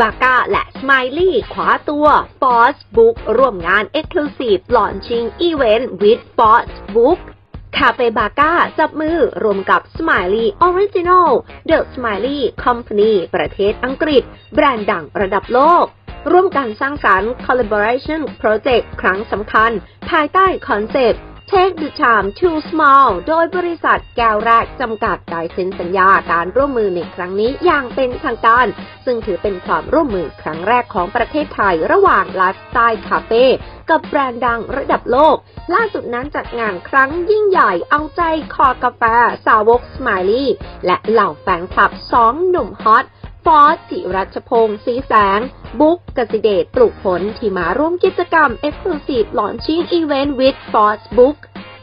บาก้าและ Smiley คว้าตัว Force Book ร่วมงาน Exclusive Launching Event with Force Book คาเฟ่บาก้าจับมือรวมกับ Smiley Original The Smiley Company ประเทศอังกฤษแบรนด์ดังระดับโลกร่วมกันสร้างสรรค์ Collaboration Project ครั้งสำคัญภายใต้คอนเซปต์ Take the time to smile โดยบริษัทแก้วแรกจำกัดได้เซ็นสัญญาการร่วมมือในครั้งนี้อย่างเป็นทางการซึ่งถือเป็นความร่วมมือครั้งแรกของประเทศไทยระหว่างไลฟ์สไตล์คาเฟ่กับแบรนด์ดังระดับโลกล่าสุดนั้นจัดงานครั้งยิ่งใหญ่เอาใจคอกาแฟสาวก Smiley และเหล่าแฟนคลับ2หนุ่มฮอตฟอสจิรัชพงศ์ศรีแสงบุ๊กกสิเดชปลูกผลที่มาร่วมกิจกรรม Exclusive Launching Event with Force Book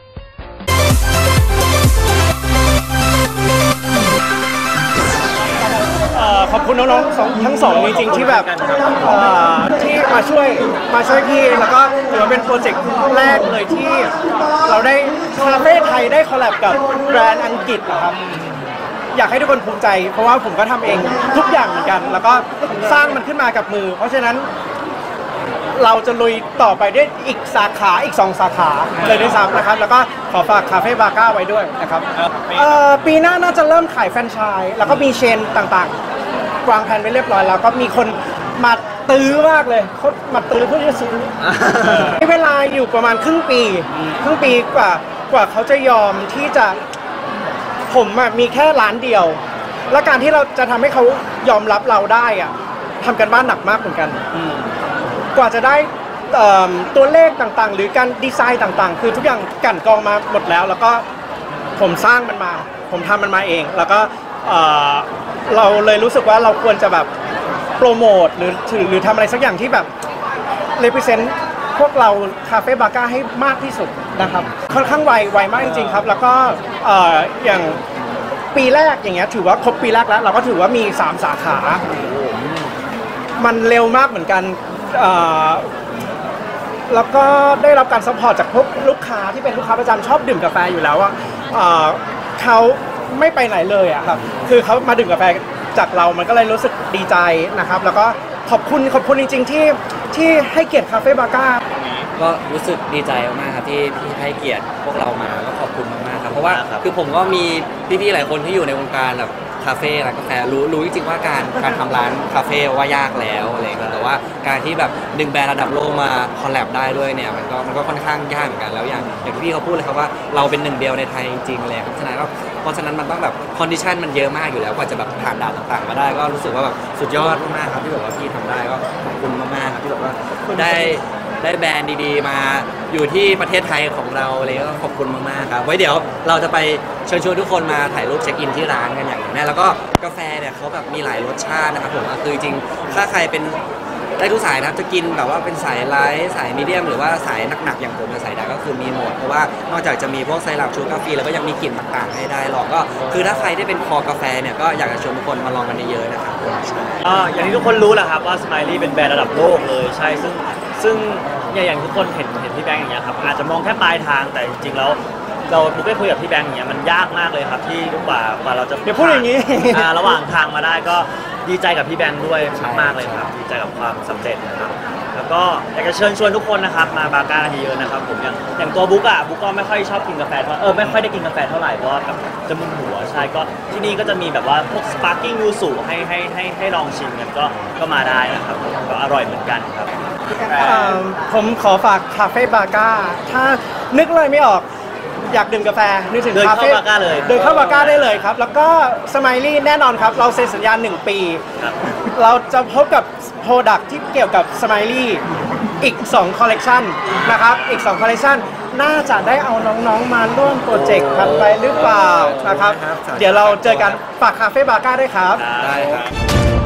ขอบคุณน้องๆทั้งสองจริงๆที่แบบที่มาช่วยพี่แล้วก็ถือว่าเป็นโปรเจกต์แรกเลยที่เราได้คาเฟ่ไทยได้คอลแลบกับแบรนด์อังกฤษนะครับอยากให้ทุกคนภูมิใจเพราะว่าผมก็ทำเองทุกอย่างเหมือนกันแล้วก็สร้างมันขึ้นมากับมือเพราะฉะนั้นเราจะลุยต่อไปได้อีกสาขาอีก2 สาขาเลยด้วยซ้ำนะครับแล้วก็ขอฝากคาเฟ่บาก้าไว้ด้วยนะครับปีหน้าน่าจะเริ่มขายแฟรนไชส์แล้วก็มีเชนต่างๆวางแผนไว้เรียบร้อยแล้วก็มีคนมาตื้อมากเลยเขามาตื้อเพื่อจะซื้อใช้เวลาอยู่ประมาณครึ่งปีกว่าเขาจะยอมที่จะผมมีแค่ร้านเดียวและการที่เราจะทำให้เขายอมรับเราได้อะทำกันบ้านหนักมากเหมือนกันกว่าจะได้ตัวเลขต่างๆหรือการดีไซน์ต่างๆคือทุกอย่างกั่นกรองมาหมดแล้วแล้วก็ผมสร้างมันมาผมทำมันมาเองแล้วก็เราเลยรู้สึกว่าเราควรจะแบบโปรโมทหรือทำอะไรสักอย่างที่แบบ represent พวกเราคาเฟ่บาก้าให้มากที่สุดนะครับค่อนข้างไวมากจริงๆครับแล้วก็อย่างปีแรกอย่างเงี้ยถือว่าครบปีแรกแล้วเราก็ถือว่ามี3 สาขามันเร็วมากเหมือนกันแล้วก็ได้รับการซัพพอร์ตจากพวกลูกค้าที่เป็นลูกค้าประจำชอบดื่มกาแฟอยู่แล้วว่าเขาไม่ไปไหนเลยอะครับคือเขามาดื่มกาแฟจากเรามันก็เลยรู้สึกดีใจนะครับแล้วก็ขอบคุณจริงๆที่ให้เกียรติคาเฟ่บาก้าก็รู้สึกดีใจมากครับที่ให้เกียรติพวกเรามาก็ขอบคุณมากๆครับเพราะว่าคือผมก็มีพี่ๆหลายคนที่อยู่ในวงการแบบคาเฟ่ร้านกาแฟรู้จริงๆว่าการทำร้านคาเฟ่ว่ายากแล้วอะไรเงี้ยแต่ว่าการที่แบบดึงแบรนด์ระดับโลกมาคอลแลบได้ด้วยเนี่ยมันก็ค่อนข้างยากเหมือนกันแล้วอย่างที่พี่เขาพูดเลยครับว่าเราเป็น1 เดียวในไทยจริงๆเลยเพราะฉะนั้นมันต้องแบบคอนดิชันมันเยอะมากอยู่แล้วกว่าจะแบบผ่านด่านต่างๆมาได้ก็รู้สึกว่าแบบสุดยอดมากๆครับที่แบบว่าพี่ทำได้ก็ขอบคุณมากๆครับที่แบบว่าได้แบรนด์ดีๆมาอยู่ที่ประเทศไทยของเราเลยก็ขอบคุณมากๆครับไว้เดี๋ยวเราจะไปเชิญชวนทุกคนมาถ่ายรูปเช็คอินที่ร้านกันอย่างแน่แล้วก็กาแฟเนี่ยเขาแบบมีหลายรสชาตินะครับผมคือจริงถ้าใครเป็นได้ทุกสายนะครับจะกินแบบว่าเป็นสายไลท์สายมีเดียมหรือว่าสายหนักๆอย่างผมสายดาร์กก็คือมีหมดเพราะว่านอกจากจะมีพวกไซรัปชูการ์ฟรีแล้วก็ยังมีกลิ่นต่างๆให้ได้ลองก็คือถ้าใครได้เป็นคอกาแฟเนี่ยก็อยากจะชวนทุกคนมาลองกันเยอะๆนะครับอย่างที่ทุกคนรู้แหละครับว่า Smiley เป็นแบรนด์ระดับโลกเลยใช่ซึ่งอย่างทุกคนเห็นพี่แบงค์อย่างเงี้ยครับอาจจะมองแค่ปลายทางแต่จริงๆแล้วเราได้คุยกับพี่แบงค์อย่างเงี้ยมันยากมากเลยครับที่กว่าเราจะพูดอย่างนี้ระหว่างทางมาได้ก็ดีใจกับพี่แบงค์ด้วยมากๆเลยครับดีใจกับความสำเร็จนะครับแล้วก็อยากจะเชิญชวนทุกคนนะครับมาบาก้าเยอะๆนะครับผมอย่างตัวบุ๊กก็ไม่ค่อยชอบกินกาแฟไม่ค่อยได้กินกาแฟเท่าไหร่เพราะว่าแบบจะมึนหัวใช่ก็ที่นี่ก็จะมีแบบว่าพวกสปาร์กิ้งยูสุให้ลองชิมกันก็มาได้นะครับก็อร่อยเหมือนกันครับผมขอฝากคาเฟ่บาก้าถ้านึกอะไรไม่ออกอยากดื่มกาแฟนึกถึงคาเฟ่เดินเข้าบาก้าได้เลยครับแล้วก็สไมลี่แน่นอนครับเราเซ็นสัญญา1 ปีเราจะพบกับโปรดักที่เกี่ยวกับสไมลี่อีก2 คอลเลกชันนะครับอีก2 คอลเลกชันน่าจะได้เอาน้องๆมาร่วมโปรเจกต์ทำไปหรือเปล่านะครับเดี๋ยวเราเจอกันฝากคาเฟ่บาก้าด้วยครับได้ครับ